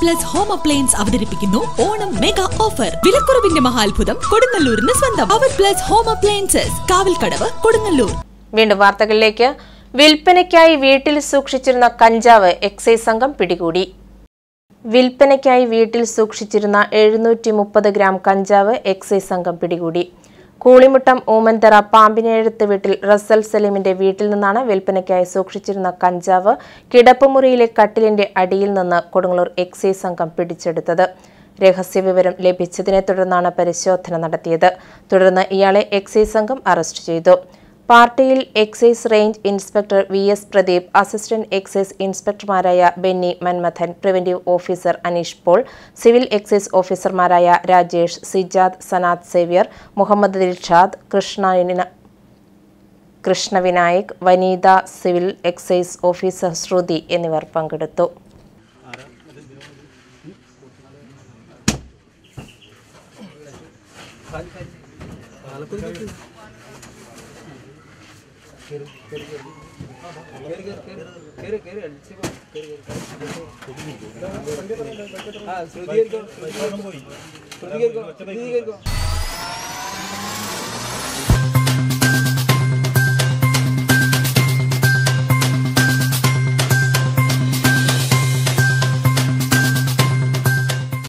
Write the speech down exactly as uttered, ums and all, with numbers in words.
Plus home appliance അവതരിപ്പിക്കുന്നു Onam mega offer. വിലക്കുറവിന്റെ മഹാത്ഭുതം കൊടുങ്ങല്ലൂരിന് സ്വന്തം. അവർ plus home appliances, Kavalkadavu, Kodungallur. വീണ്ടും വാർത്തകളിലേക്ക്. വിൽപ്പനയ്ക്കായി വീട്ടിൽ സൂക്ഷിച്ചിരുന്ന കഞ്ചാവ് എക്സൈസ് സംഘം പിടികൂടി. വിൽപ്പനയ്ക്കായി വീട്ടിൽ സൂക്ഷിച്ചിരുന്ന എഴുന്നൂറ്റി മുപ്പത് ഗ്രാം കഞ്ചാവ് എക്സൈസ് സംഘം പിടികൂടി. കൂളിമുട്ടം ഊമൻതറ പാമ്പിനെഴുത്ത് വീട്ടിൽ റസൽ സലീമിന്റെ വീട്ടിൽ നിന്നാണ് വിൽപ്പനയ്ക്കായി സൂക്ഷിച്ചിരുന്ന കഞ്ചാവ് കിടപ്പുമുറിയിലെ കട്ടിലിന്റെ അടിയിൽ നിന്ന് കൊടുങ്ങല്ലൂർ എക്സൈസ് സംഘം പിടിച്ചെടുത്തത്. രഹസ്യവിവരം ലഭിച്ചതിനെ തുടർന്നാണ് പരിശോധന നടത്തിയത്. തുടർന്ന് ഇയാളെ എക്സൈസ് സംഘം അറസ്റ്റ് ചെയ്തു. പാർട്ടിയിൽ excise range inspector V S Pradeep, assistant excise ഇൻസ്പെക്ടർമാരായ Benny Manmadhan, preventive officer Aneesh Paul, civil excise ഓഫീസർമാരായ രാജേഷ്, സിജാദ്, സനാദ് സേവ്യർ, മുഹമ്മദ് ദിൽഷാദ്, കൃഷ്ണ കൃഷ്ണവിനായക്, വനിത, സിവിൽ എക്സൈസ് ഓഫീസർ ശ്രുതി എന്നിവർ പങ്കെടുത്തു. हाँ,